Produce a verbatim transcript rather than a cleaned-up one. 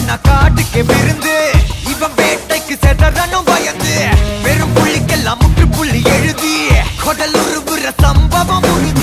நான் காட்டுக்கு விருந்து இவன் வேட்டைக்கு செதறனும் பயந்து வெறும் புள்ளிக்கெல்லாம் முற்று புள்ளி எழுதி கொடல்